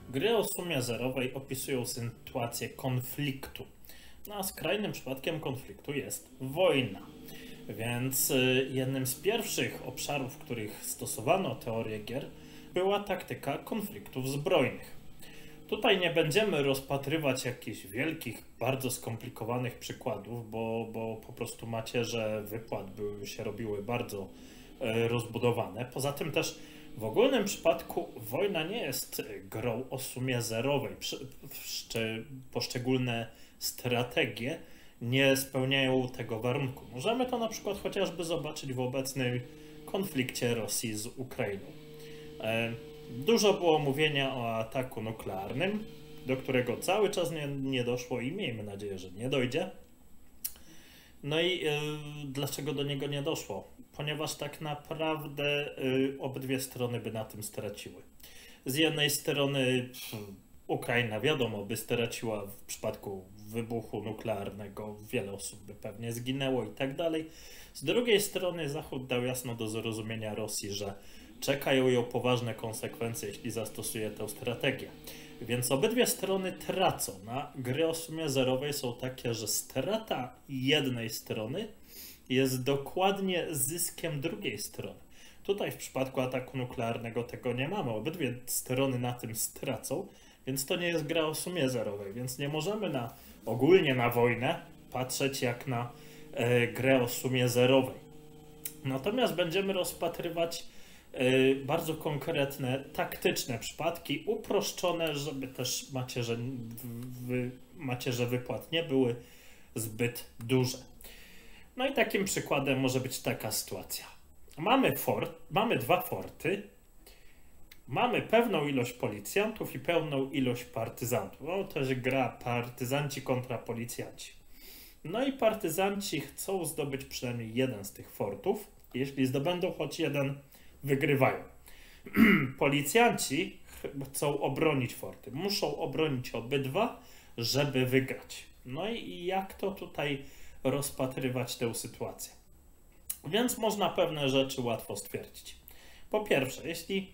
Gry o sumie zerowej opisują sytuację konfliktu. No a skrajnym przypadkiem konfliktu jest wojna. Więc jednym z pierwszych obszarów, w których stosowano teorię gier, była taktyka konfliktów zbrojnych. Tutaj nie będziemy rozpatrywać jakichś wielkich, bardzo skomplikowanych przykładów, bo po prostu macierze wypłat się robiły bardzo rozbudowane. Poza tym też w ogólnym przypadku wojna nie jest grą o sumie zerowej. Poszczególne strategie nie spełniają tego warunku. Możemy to na przykład chociażby zobaczyć w obecnym konflikcie Rosji z Ukrainą. Dużo było mówienia o ataku nuklearnym, do którego cały czas nie doszło i miejmy nadzieję, że nie dojdzie. No i dlaczego do niego nie doszło? Ponieważ tak naprawdę obydwie strony by na tym straciły. Z jednej strony Ukraina, wiadomo, by straciła w przypadku wybuchu nuklearnego, wiele osób by pewnie zginęło i tak dalej. Z drugiej strony Zachód dał jasno do zrozumienia Rosji, że czekają ją poważne konsekwencje, jeśli zastosuje tę strategię. Więc obydwie strony tracą. Na gry o sumie zerowej są takie, że strata jednej strony jest dokładnie zyskiem drugiej strony. Tutaj w przypadku ataku nuklearnego tego nie mamy. Obydwie strony na tym stracą, więc to nie jest gra o sumie zerowej. Więc nie możemy ogólnie na wojnę patrzeć jak na grę o sumie zerowej. Natomiast będziemy rozpatrywać bardzo konkretne, taktyczne przypadki, uproszczone, żeby też macierze wypłat nie były zbyt duże. No i takim przykładem może być taka sytuacja. Mamy dwa forty, mamy pewną ilość policjantów i pewną ilość partyzantów. No to jest gra partyzanci kontra policjanci. No i partyzanci chcą zdobyć przynajmniej jeden z tych fortów. Jeśli zdobędą choć jeden, wygrywają. Policjanci chcą obronić forty. Muszą obronić obydwa, żeby wygrać. No i jak to tutaj rozpatrywać tę sytuację? Więc można pewne rzeczy łatwo stwierdzić. Po pierwsze, jeśli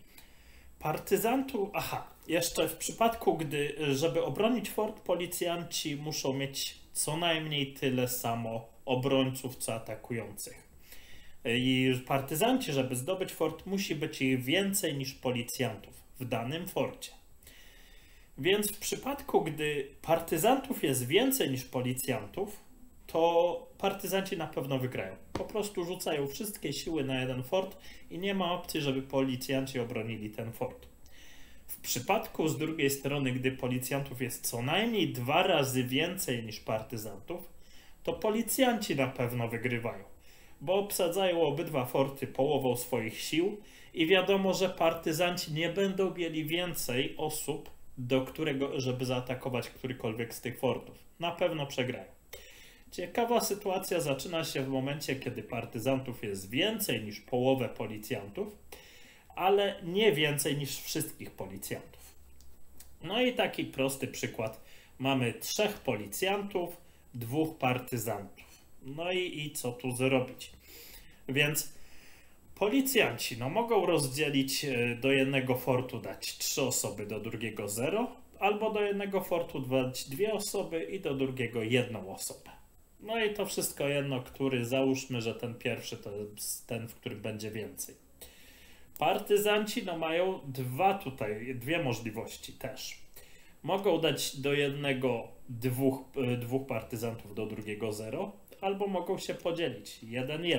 jeszcze w przypadku, żeby obronić fort, policjanci muszą mieć co najmniej tyle samo obrońców, co atakujących. I partyzanci, żeby zdobyć fort, musi być ich więcej niż policjantów w danym forcie. Więc w przypadku, gdy partyzantów jest więcej niż policjantów, to partyzanci na pewno wygrają. Po prostu rzucają wszystkie siły na jeden fort i nie ma opcji, żeby policjanci obronili ten fort. W przypadku z drugiej strony, gdy policjantów jest co najmniej 2 razy więcej niż partyzantów, to policjanci na pewno wygrywają, bo obsadzają obydwa forty połową swoich sił i wiadomo, że partyzanci nie będą mieli więcej osób, żeby zaatakować którykolwiek z tych fortów. Na pewno przegrają. Ciekawa sytuacja zaczyna się w momencie, kiedy partyzantów jest więcej niż połowę policjantów, ale nie więcej niż wszystkich policjantów. No i taki prosty przykład. Mamy 3 policjantów, 2 partyzantów. No i co tu zrobić? Więc policjanci mogą rozdzielić do jednego fortu, dać 3 osoby, do drugiego 0, albo do jednego fortu dać 2 osoby i do drugiego 1 osobę. No i to wszystko jedno, załóżmy, że ten pierwszy to jest ten, w którym będzie więcej. Partyzanci mają dwie możliwości też. Mogą dać do jednego 2 partyzantów, do drugiego 0, albo mogą się podzielić 1-1.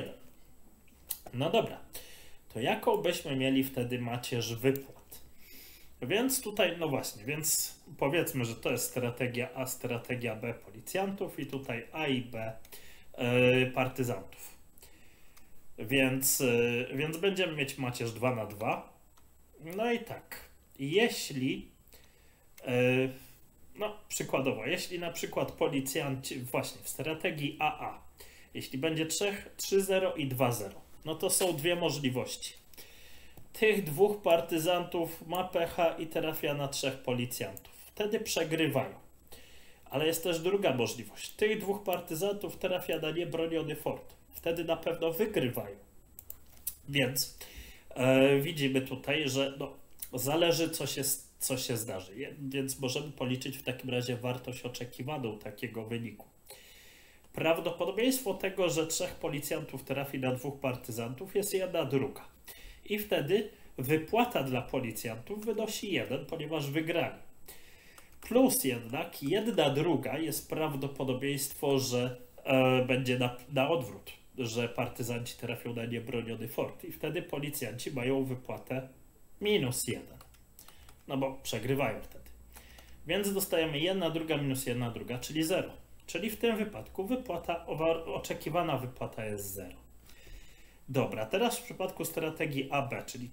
No dobra, to jaką byśmy mieli wtedy macierz wypłat? Więc tutaj, więc powiedzmy, że to jest strategia A, strategia B policjantów i tutaj A i B partyzantów. Więc będziemy mieć macierz 2-2. No i tak, jeśli, przykładowo, jeśli na przykład policjanci, właśnie w strategii AA, jeśli będzie 3-0 i 2-0, no to są 2 możliwości. Tych 2 partyzantów ma pecha i trafia na 3 policjantów. Wtedy przegrywają. Ale jest też druga możliwość. Tych 2 partyzantów trafia na niebroniony fort. Wtedy na pewno wygrywają. Więc widzimy tutaj, że zależy, co się co się zdarzy. Więc możemy policzyć w takim razie wartość oczekiwaną takiego wyniku. Prawdopodobieństwo tego, że 3 policjantów trafi na 2 partyzantów jest 1/2. I wtedy wypłata dla policjantów wynosi 1, ponieważ wygrali. Plus jednak 1/2 jest prawdopodobieństwo, że będzie na odwrót, że partyzanci trafią na niebroniony fort i wtedy policjanci mają wypłatę -1. No bo przegrywają wtedy. Więc dostajemy 1/2 minus 1/2, czyli 0. Czyli w tym wypadku oczekiwana wypłata jest 0. Dobra, teraz w przypadku strategii AB, czyli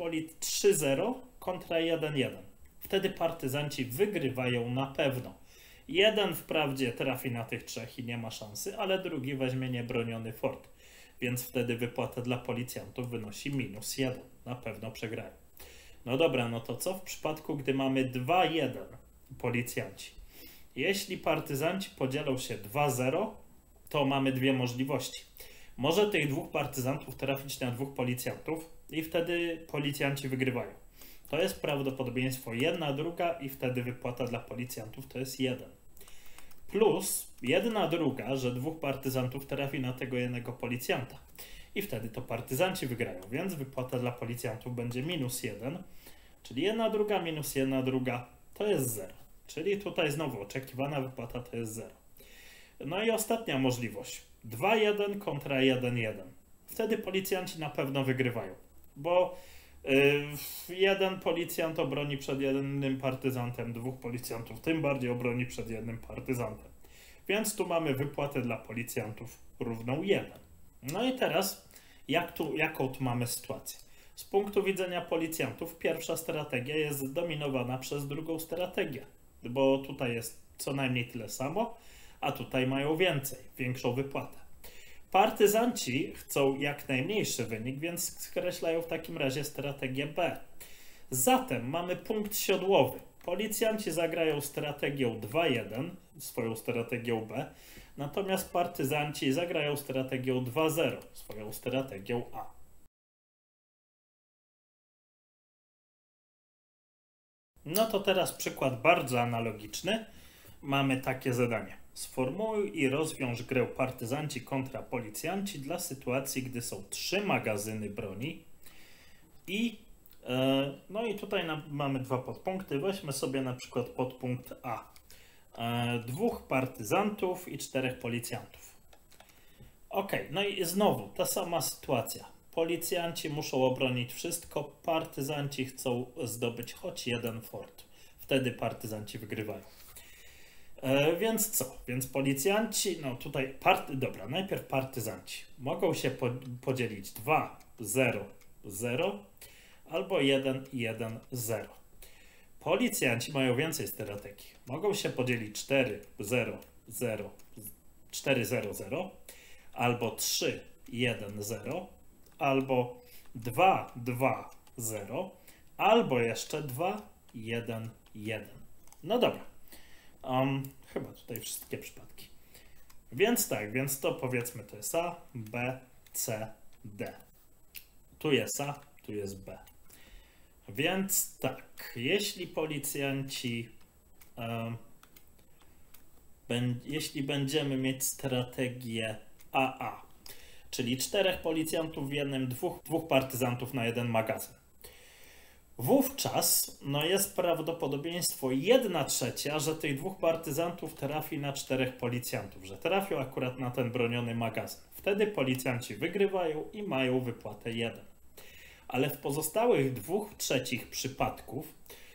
3-0 kontra 1-1. Wtedy partyzanci wygrywają na pewno. Jeden wprawdzie trafi na tych 3 i nie ma szansy, ale drugi weźmie niebroniony fort. Więc wtedy wypłata dla policjantów wynosi -1. Na pewno przegrają. No dobra, no to co w przypadku, gdy mamy 2-1 policjanci? Jeśli partyzanci podzielą się 2-0, to mamy dwie możliwości. Może tych 2 partyzantów trafić na 2 policjantów i wtedy policjanci wygrywają. To jest prawdopodobieństwo 1/2 i wtedy wypłata dla policjantów to jest 1. Plus 1/2, że 2 partyzantów trafi na tego jednego policjanta. I wtedy to partyzanci wygrają, więc wypłata dla policjantów będzie -1, czyli 1/2 minus 1/2 to jest 0. Czyli tutaj znowu oczekiwana wypłata to jest 0. No i ostatnia możliwość. 2-1 kontra 1-1. Wtedy policjanci na pewno wygrywają, bo jeden policjant obroni przed jednym partyzantem, 2 policjantów tym bardziej obroni przed jednym partyzantem. Więc tu mamy wypłatę dla policjantów równą 1. No i teraz, jaką tu mamy sytuację? Z punktu widzenia policjantów pierwsza strategia jest zdominowana przez drugą strategię, bo tutaj jest co najmniej tyle samo, a tutaj mają większą wypłatę. Partyzanci chcą jak najmniejszy wynik, więc skreślają w takim razie strategię B. Zatem mamy punkt siodłowy. Policjanci zagrają strategią 2-1, swoją strategią B, natomiast partyzanci zagrają strategią 2-0, swoją strategią A. No to teraz przykład bardzo analogiczny. Mamy takie zadanie. Sformułuj i rozwiąż grę partyzanci kontra policjanci dla sytuacji, gdy są 3 magazyny broni i no i tutaj mamy 2 podpunkty. Weźmy sobie na przykład podpunkt A. 2 partyzantów i 4 policjantów. Ok, no i znowu ta sama sytuacja. Policjanci muszą obronić wszystko, partyzanci chcą zdobyć choć jeden fort. Wtedy partyzanci wygrywają. Więc co? Więc policjanci, no tutaj, dobra, najpierw partyzanci. Mogą się podzielić 2-0-0 albo 1-1-0. Policjanci mają więcej strategii. Mogą się podzielić 4-0-0 albo 3-1-0 albo 2-2-0 albo jeszcze 2-1-1. No dobra. Chyba tutaj wszystkie przypadki. Więc tak, więc to powiedzmy to jest A, B, C, D. Tu jest A, tu jest B. Więc tak, jeśli policjanci, jeśli będziemy mieć strategię AA, czyli 4 policjantów w jednym, 2 partyzantów na jeden magazyn. Wówczas no jest prawdopodobieństwo 1/3, że tych 2 partyzantów trafi na 4 policjantów, że trafią akurat na ten broniony magazyn. Wtedy policjanci wygrywają i mają wypłatę 1. Ale w pozostałych 2/3 przypadków,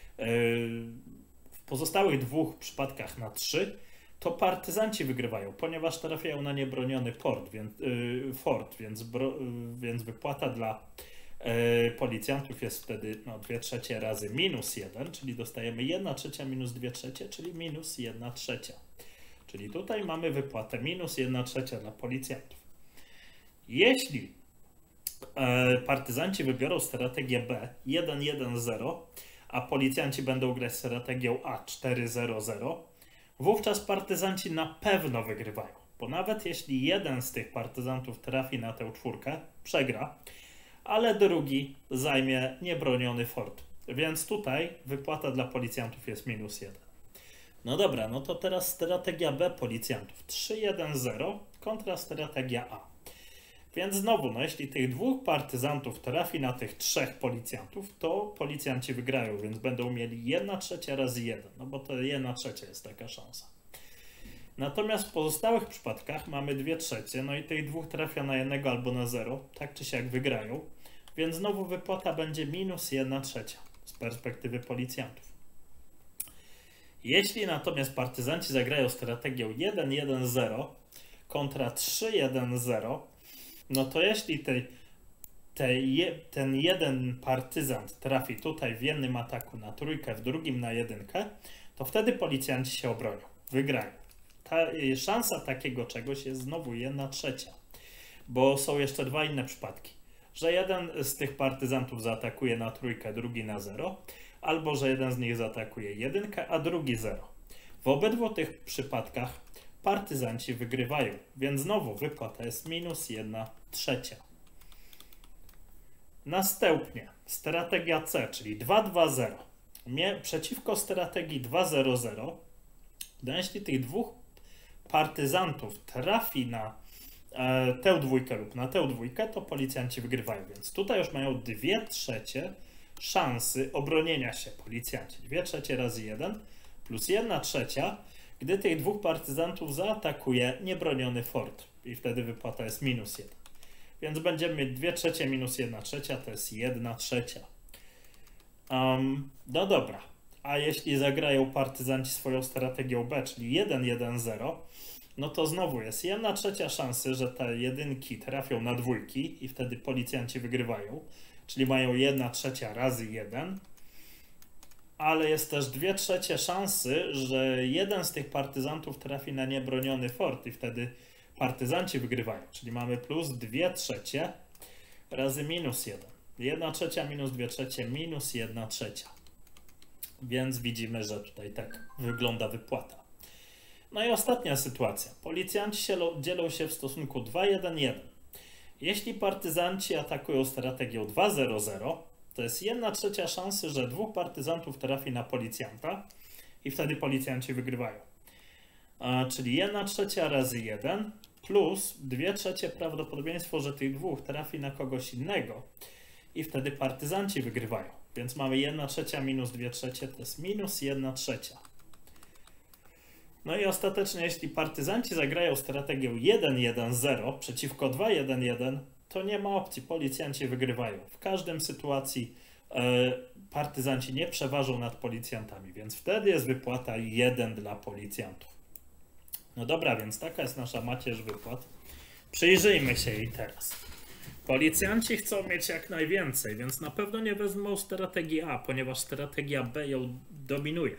w pozostałych 2 przypadkach na 3, to partyzanci wygrywają, ponieważ trafiają na niebroniony fort, więc wypłata dla policjantów jest wtedy 2/3 razy -1, czyli dostajemy 1/3 minus 2/3, czyli -1/3. Czyli tutaj mamy wypłatę -1/3 dla policjantów. Jeśli partyzanci wybiorą strategię B 1-1-0, a policjanci będą grać strategią A 4-0-0, wówczas partyzanci na pewno wygrywają, bo nawet jeśli jeden z tych partyzantów trafi na tę 4, przegra, ale drugi zajmie niebroniony fort. Więc tutaj wypłata dla policjantów jest -1. No dobra, no to teraz strategia B policjantów. 3-1-0 kontra strategia A. Więc znowu, no jeśli tych dwóch partyzantów trafi na tych trzech policjantów, to policjanci wygrają, więc będą mieli 1/3 razy 1, no bo to 1/3 jest taka szansa. Natomiast w pozostałych przypadkach mamy 2/3, no i tych dwóch trafia na 1 albo na 0, tak czy siak wygrają, więc znowu wypłata będzie -1/3 z perspektywy policjantów. Jeśli natomiast partyzanci zagrają strategią 1-1-0 kontra 3-1-0, no to jeśli ten jeden partyzant trafi tutaj w jednym ataku na trójkę, w drugim na 1, to wtedy policjanci się obronią, wygrają. Szansa takiego czegoś jest znowu 1/3, bo są jeszcze dwa inne przypadki, że jeden z tych partyzantów zaatakuje na trójkę, drugi na 0, albo że jeden z nich zaatakuje 1, a drugi 0. W obydwu tych przypadkach partyzanci wygrywają, więc znowu wypłata jest -1/3. Następnie strategia C, czyli 2-2-0. Przeciwko strategii 2-0-0, jeśli tych dwóch partyzantów trafi na tę dwójkę lub na tę dwójkę, to policjanci wygrywają, więc tutaj już mają 2/3 szansy obronienia się policjanci. 2/3 razy 1 plus 1/3, gdy tych dwóch partyzantów zaatakuje niebroniony fort i wtedy wypłata jest -1. Więc będziemy mieć 2/3 minus 1/3, to jest 1/3. No dobra, a jeśli zagrają partyzanci swoją strategią B, czyli 1-1-0, no to znowu jest 1/3 szansy, że te jedynki trafią na dwójki i wtedy policjanci wygrywają, czyli mają 1/3 razy 1, ale jest też 2/3 szansy, że jeden z tych partyzantów trafi na niebroniony fort i wtedy partyzanci wygrywają, czyli mamy plus 2/3 razy -1. 1/3 minus 2/3 minus 1/3. Więc widzimy, że tutaj tak wygląda wypłata. No i ostatnia sytuacja. Policjanci dzielą się w stosunku 2-1-1. Jeśli partyzanci atakują strategią 2-0-0, to jest 1/3 szansy, że dwóch partyzantów trafi na policjanta i wtedy policjanci wygrywają. Czyli 1/3 razy 1 plus 2/3 prawdopodobieństwo, że tych dwóch trafi na kogoś innego i wtedy partyzanci wygrywają. Więc mamy 1/3 minus 2/3 to jest -1/3. No i ostatecznie, jeśli partyzanci zagrają strategię 1-1-0 przeciwko 2-1-1, to nie ma opcji, policjanci wygrywają. W każdym sytuacji partyzanci nie przeważą nad policjantami, więc wtedy jest wypłata 1 dla policjantów. No dobra, więc taka jest nasza macierz wypłat. Przyjrzyjmy się jej teraz. Policjanci chcą mieć jak najwięcej, więc na pewno nie wezmą strategii A, ponieważ strategia B ją dominuje.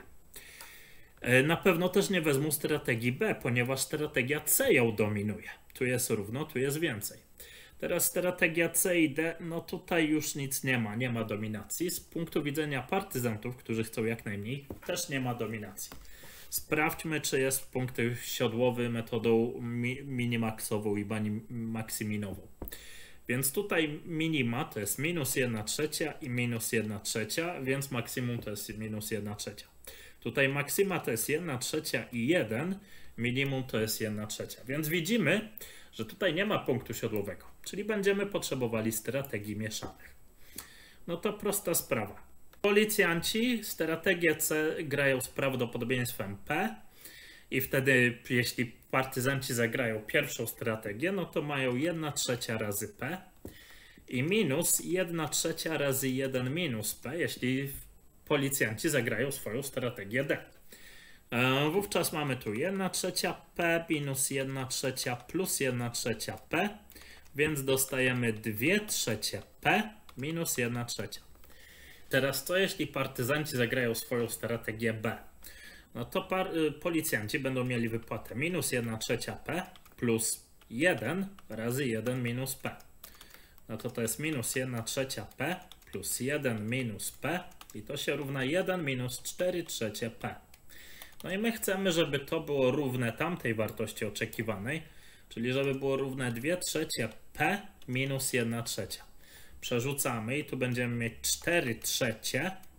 Na pewno też nie wezmą strategii B, ponieważ strategia C ją dominuje. Tu jest równo, tu jest więcej. Teraz strategia C i D, no tutaj już nic nie ma dominacji. Z punktu widzenia partyzantów, którzy chcą jak najmniej, też nie ma dominacji. Sprawdźmy, czy jest punkt siodłowy metodą minimaksową i maksiminową. Więc tutaj minima to jest -1/3 i -1/3, więc maksimum to jest -1/3. Tutaj maksima to jest 1/3 i 1, minimum to jest 1/3. Więc widzimy, że tutaj nie ma punktu siodłowego, czyli będziemy potrzebowali strategii mieszanych. No to prosta sprawa. Policjanci strategię C grają z prawdopodobieństwem P i wtedy jeśli partyzanci zagrają pierwszą strategię, no to mają 1/3 razy P i minus 1/3 razy 1 minus P, jeśli policjanci zagrają swoją strategię D. Wówczas mamy tu 1/3 P minus 1/3 plus 1/3 P, więc dostajemy 2/3 P minus 1/3. Teraz co jeśli partyzanci zagrają swoją strategię B? No to policjanci będą mieli wypłatę minus 1/3 P plus 1 razy 1 minus P. No to jest minus 1/3 P plus 1 minus P i to się równa 1 minus 4/3 P. No i my chcemy, żeby to było równe tamtej wartości oczekiwanej, czyli żeby było równe 2/3 P minus 1/3. Przerzucamy i tu będziemy mieć 4/3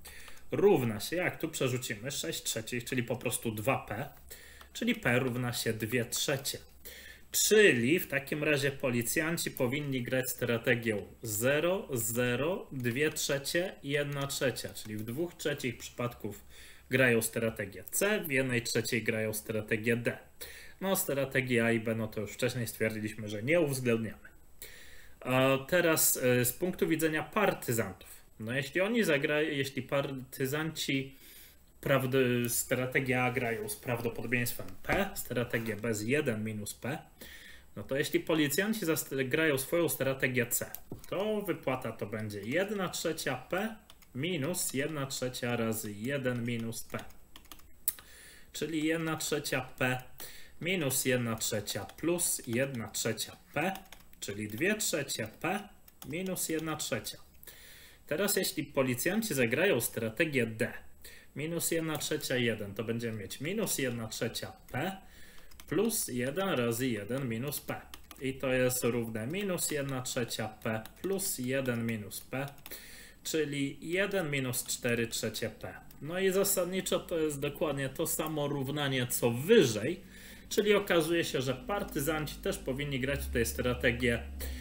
równa się, jak tu przerzucimy, 6/3, czyli po prostu 2p, czyli p równa się 2/3. Czyli w takim razie policjanci powinni grać strategią 0, 0, 2/3, 1/3, czyli w 2/3 przypadków grają strategię C, w 1/3 grają strategię D. No strategię A i B, no to już wcześniej stwierdziliśmy, że nie uwzględniamy. A teraz z punktu widzenia partyzantów. No jeśli partyzanci strategię A grają z prawdopodobieństwem P, strategię B z 1 minus P, no to jeśli policjanci grają swoją strategię C, to wypłata to będzie 1/3 P minus 1/3 razy 1 minus P. Czyli 1/3 P minus 1/3 plus 1/3 P, czyli 2/3 P minus 1/3. Teraz jeśli policjanci zagrają strategię D, minus 1/3 1, to będziemy mieć minus 1/3 P plus 1 razy 1 minus P. I to jest równe minus 1/3 P plus 1 minus P, czyli 1 minus 4/3 P. No i zasadniczo to jest dokładnie to samo równanie co wyżej, czyli okazuje się, że partyzanci też powinni grać tutaj strategię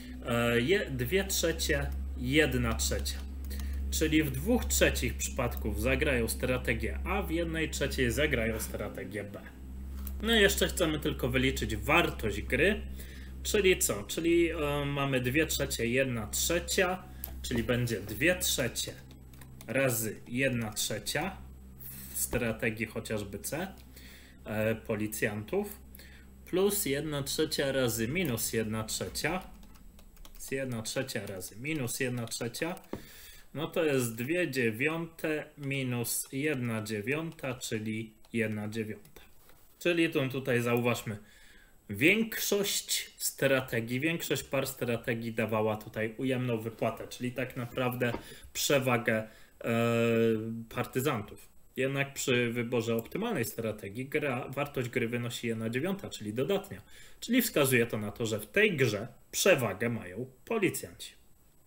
2/3, 1/3. Czyli w 2/3 przypadków zagrają strategię A, w 1/3 zagrają strategię B. No i jeszcze chcemy tylko wyliczyć wartość gry, czyli co? Czyli mamy 2/3, 1/3, czyli będzie 2/3 razy 1/3 w strategii chociażby C policjantów, plus 1/3 razy minus 1/3, z 1/3 razy minus 1/3, no to jest 2/9 minus 1/9, czyli 1/9. Czyli tutaj zauważmy, większość par strategii dawała tutaj ujemną wypłatę, czyli tak naprawdę przewagę partyzantów. Jednak przy wyborze optymalnej strategii wartość gry wynosi 1/9, czyli dodatnia. Czyli wskazuje to na to, że w tej grze przewagę mają policjanci.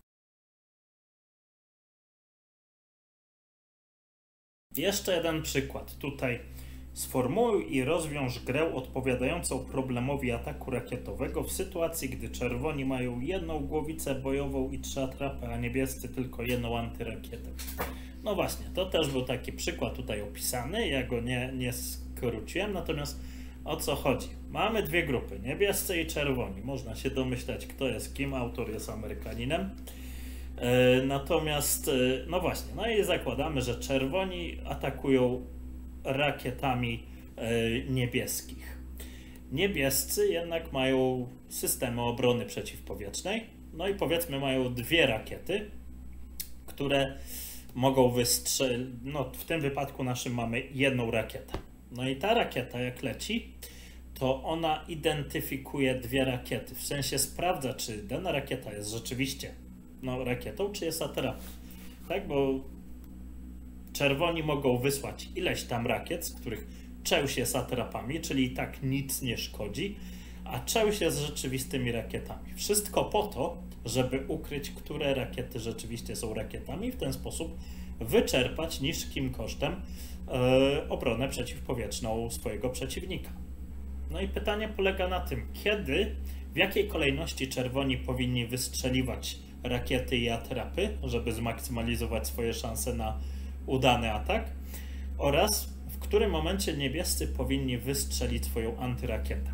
Jeszcze jeden przykład. Tutaj sformułuj i rozwiąż grę odpowiadającą problemowi ataku rakietowego w sytuacji, gdy czerwoni mają jedną głowicę bojową i 3 atrapy, a niebiescy tylko jedną antyrakietę. No właśnie, to też był taki przykład tutaj opisany, ja go nie skróciłem, natomiast o co chodzi? Mamy dwie grupy, niebiescy i czerwoni. Można się domyślać, kto jest kim, autor jest Amerykaninem. Natomiast, no właśnie, no i zakładamy, że czerwoni atakują rakietami niebieskich. Niebiescy jednak mają systemy obrony przeciwpowietrznej, no i powiedzmy mają dwie rakiety, które mogą wystrzelić, no w tym wypadku naszym mamy jedną rakietę. No i ta rakieta jak leci, to ona identyfikuje dwie rakiety, w sensie sprawdza, czy dana rakieta jest rzeczywiście rakietą, czy jest atrapą. Tak, bo czerwoni mogą wysłać ileś tam rakiet, z których część jest atrapami, czyli i tak nic nie szkodzi, a część jest rzeczywistymi rakietami. Wszystko po to, żeby ukryć, które rakiety rzeczywiście są rakietami i w ten sposób wyczerpać niżkim kosztem obronę przeciwpowietrzną swojego przeciwnika. No i pytanie polega na tym, w jakiej kolejności czerwoni powinni wystrzeliwać rakiety i atrapy, żeby zmaksymalizować swoje szanse na udany atak, oraz w którym momencie niebiescy powinni wystrzelić swoją antyrakietę.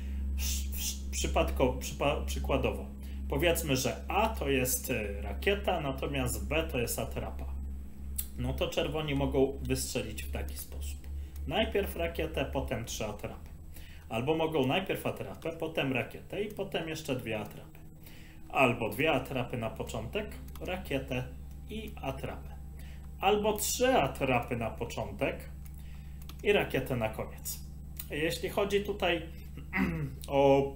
Przykładowo, powiedzmy, że A to jest rakieta, natomiast B to jest atrapa. No to czerwoni mogą wystrzelić w taki sposób. Najpierw rakietę, potem 3 atrapy. Albo mogą najpierw atrapę, potem rakietę i potem jeszcze 2 atrapy. Albo 2 atrapy na początek, rakietę i atrapę. Albo 3 atrapy na początek i rakietę na koniec. Jeśli chodzi tutaj o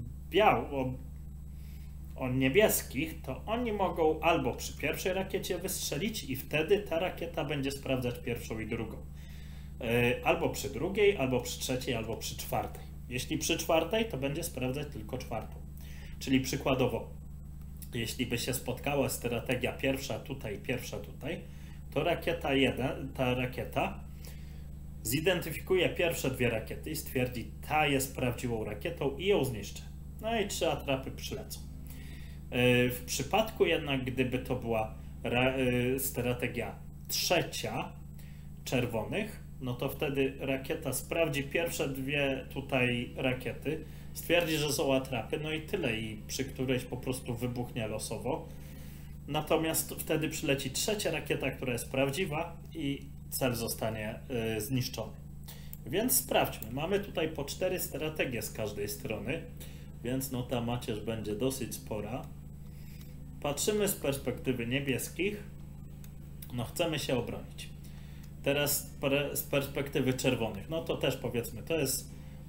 niebieskich, to oni mogą albo przy pierwszej rakiecie wystrzelić i wtedy ta rakieta będzie sprawdzać pierwszą i drugą. Albo przy drugiej, albo przy trzeciej, albo przy czwartej. Jeśli przy czwartej, to będzie sprawdzać tylko czwartą. Czyli przykładowo, jeśli by się spotkała strategia pierwsza tutaj, to ta rakieta zidentyfikuje pierwsze dwie rakiety i stwierdzi, ta jest prawdziwą rakietą i ją zniszczy. No i 3 atrapy przylecą. W przypadku jednak, gdyby to była strategia trzecia czerwonych, no to wtedy rakieta sprawdzi pierwsze dwie tutaj rakiety, stwierdzi, że są atrapy, no i tyle, i przy którejś po prostu wybuchnie losowo. Natomiast wtedy przyleci trzecia rakieta, która jest prawdziwa i cel zostanie zniszczony. Więc sprawdźmy. Mamy tutaj po 4 strategie z każdej strony, więc no ta macierz będzie dosyć spora. Patrzymy z perspektywy niebieskich. No chcemy się obronić. Teraz z perspektywy czerwonych. No to też powiedzmy, to jest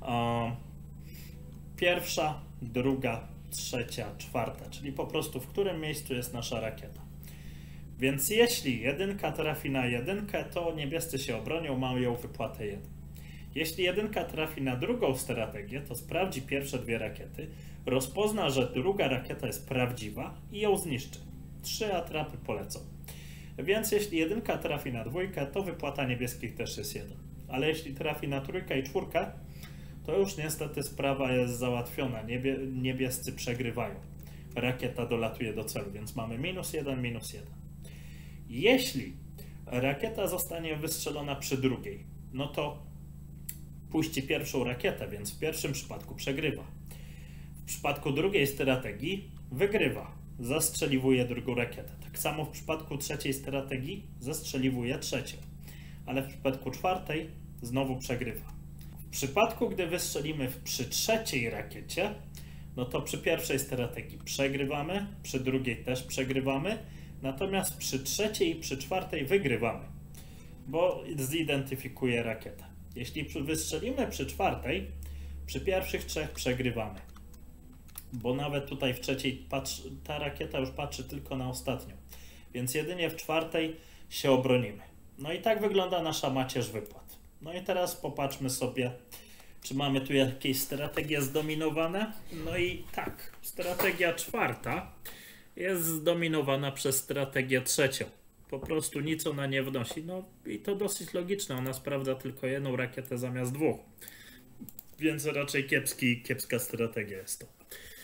pierwsza, druga, trzecia, czwarta, czyli po prostu w którym miejscu jest nasza rakieta. Więc jeśli jedynka trafi na jedynkę, to niebiescy się obronią, mają wypłatę 1. Jeśli jedynka trafi na drugą strategię, to sprawdzi pierwsze dwie rakiety, rozpozna, że druga rakieta jest prawdziwa i ją zniszczy. 3 atrapy polecą. Więc jeśli jedynka trafi na dwójkę, to wypłata niebieskich też jest 1. Ale jeśli trafi na trójkę i czwórkę, to już niestety sprawa jest załatwiona. Niebiescy przegrywają. Rakieta dolatuje do celu, więc mamy -1, -1. Jeśli rakieta zostanie wystrzelona przy drugiej, no to puści pierwszą rakietę, więc w pierwszym przypadku przegrywa. W przypadku drugiej strategii wygrywa, zastrzeliwuje drugą rakietę. Tak samo w przypadku trzeciej strategii zastrzeliwuje trzecią, ale w przypadku czwartej znowu przegrywa. W przypadku, gdy wystrzelimy przy trzeciej rakiecie, no to przy pierwszej strategii przegrywamy, przy drugiej też przegrywamy, natomiast przy trzeciej i przy czwartej wygrywamy, bo zidentyfikuje rakietę. Jeśli wystrzelimy przy czwartej, przy pierwszych 3 przegrywamy, bo nawet tutaj w trzeciej ta rakieta już patrzy tylko na ostatnią, więc jedynie w czwartej się obronimy. No i tak wygląda nasza macierz wypłat. No i teraz popatrzmy sobie, czy mamy tu jakieś strategie zdominowane. No i tak, strategia czwarta jest zdominowana przez strategię trzecią. Po prostu nic ona nie wnosi. No i to dosyć logiczne, ona sprawdza tylko jedną rakietę zamiast 2. Więc raczej kiepska strategia jest to.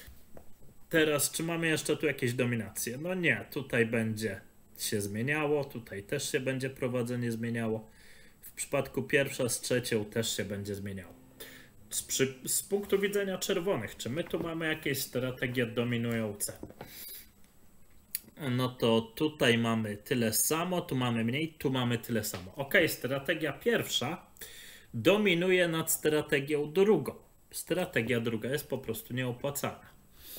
Teraz, czy mamy jeszcze tu jakieś dominacje? No nie, tutaj będzie się zmieniało, tutaj też się będzie prowadzenie zmieniało. W przypadku pierwsza z trzecią też się będzie zmieniało. Z punktu widzenia czerwonych, czy my tu mamy jakieś strategie dominujące? No to tutaj mamy tyle samo, tu mamy mniej, tu mamy tyle samo. Ok, strategia pierwsza dominuje nad strategią drugą. Strategia druga jest po prostu nieopłacalna.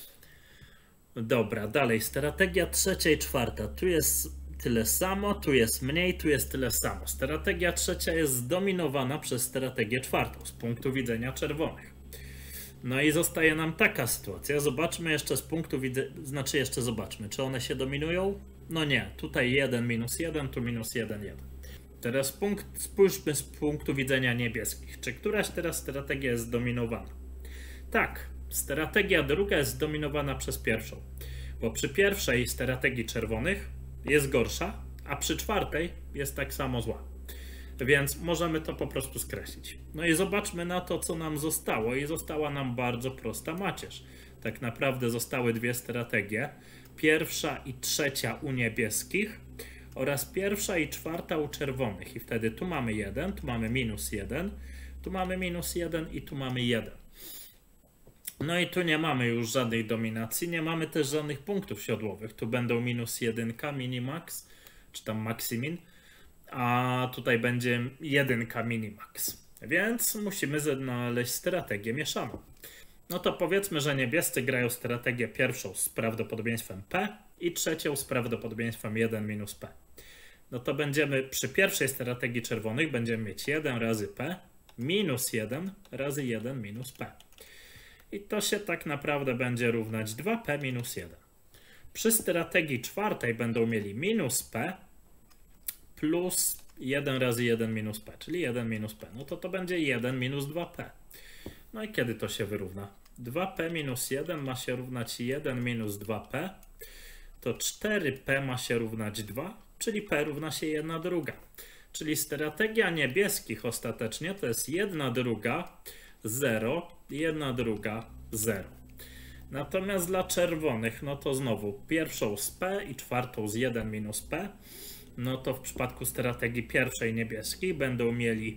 Dobra, dalej, strategia trzecia i czwarta. Tu jest tyle samo, tu jest mniej, tu jest tyle samo. Strategia trzecia jest zdominowana przez strategię czwartą z punktu widzenia czerwonych. No i zostaje nam taka sytuacja. Zobaczmy jeszcze z punktu widzenia, zobaczmy, czy one się dominują? No nie, tutaj 1, -1, tu -1, 1. Teraz spójrzmy z punktu widzenia niebieskich. Czy któraś teraz strategia jest zdominowana? Tak, strategia druga jest zdominowana przez pierwszą, bo przy pierwszej strategii czerwonych jest gorsza, a przy czwartej jest tak samo zła. Więc możemy to po prostu skreślić. No i zobaczmy na to, co nam zostało. I została nam bardzo prosta macierz. Tak naprawdę zostały 2 strategie. Pierwsza i trzecia u niebieskich oraz pierwsza i czwarta u czerwonych. I wtedy tu mamy 1, tu mamy -1, tu mamy -1 i tu mamy 1. No i tu nie mamy już żadnej dominacji, nie mamy też żadnych punktów siodłowych. Tu będą -1 minimax, czy tam maximin, a tutaj będzie 1 minimax. Więc musimy znaleźć strategię mieszaną. No to powiedzmy, że niebiescy grają strategię pierwszą z prawdopodobieństwem P i trzecią z prawdopodobieństwem 1 - P. No to będziemy przy pierwszej strategii czerwonych będziemy mieć 1 razy P -1 razy 1 - P. I to się tak naprawdę będzie równać 2P - 1. Przy strategii czwartej będą mieli -P plus 1 razy 1 - P, czyli 1 - P. No to będzie 1 - 2P. No i kiedy to się wyrówna? 2P - 1 ma się równać 1 - 2P. To 4P ma się równać 2, czyli P równa się 1/2. Czyli strategia niebieskich ostatecznie to jest 1/2, 0, 1/2, 0. Natomiast dla czerwonych, no to znowu pierwszą z P i czwartą z 1 minus P, no to w przypadku strategii pierwszej niebieskiej będą mieli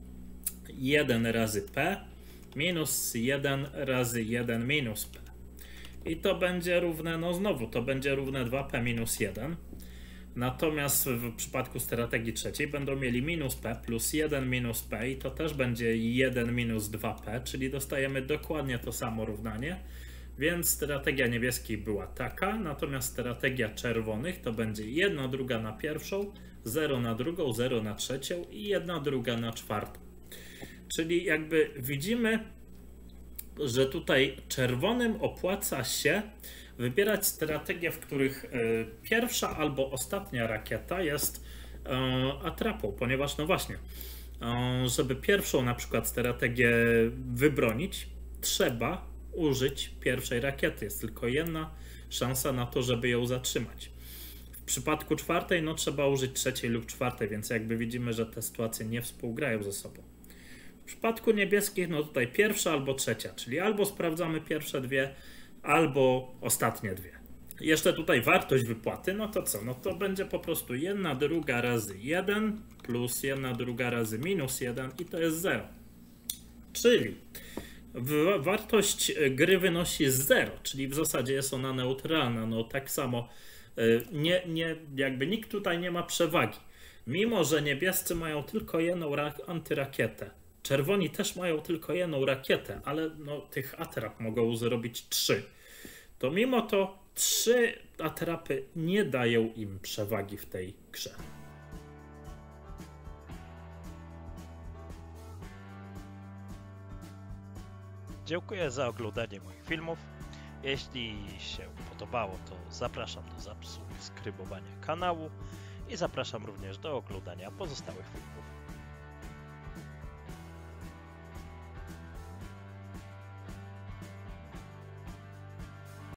1 razy P minus 1 razy 1 minus P. I to będzie równe, no znowu, to będzie równe 2P minus 1. Natomiast w przypadku strategii trzeciej będą mieli minus P plus 1 minus P i to też będzie 1 minus 2P, czyli dostajemy dokładnie to samo równanie. Więc strategia niebieskiej była taka, natomiast strategia czerwonych to będzie 1/2 na pierwszą, 0 na drugą, 0 na trzecią i 1/2 na czwartą. Czyli jakby widzimy, że tutaj czerwonym opłaca się wybierać strategie, w których pierwsza albo ostatnia rakieta jest atrapą, ponieważ no właśnie, żeby pierwszą na przykład strategię wybronić, trzeba użyć pierwszej rakiety. Jest tylko jedna szansa na to, żeby ją zatrzymać. W przypadku czwartej, no trzeba użyć trzeciej lub czwartej, więc jakby widzimy, że te sytuacje nie współgrają ze sobą. W przypadku niebieskich, no tutaj pierwsza albo trzecia, czyli albo sprawdzamy pierwsze dwie, albo ostatnie dwie. Jeszcze tutaj wartość wypłaty, no to co? No to będzie po prostu 1/2 razy 1 plus 1/2 razy minus 1 i to jest 0. Czyli wartość gry wynosi 0, czyli w zasadzie jest ona neutralna. No tak samo jakby nikt tutaj nie ma przewagi. Mimo że niebiescy mają tylko jedną antyrakietę, czerwoni też mają tylko jedną rakietę, ale no, tych atrap mogą zrobić 3. To mimo to 3 atrapy nie dają im przewagi w tej grze. Dziękuję za oglądanie moich filmów. Jeśli się podobało, to zapraszam do subskrybowania kanału i zapraszam również do oglądania pozostałych filmów.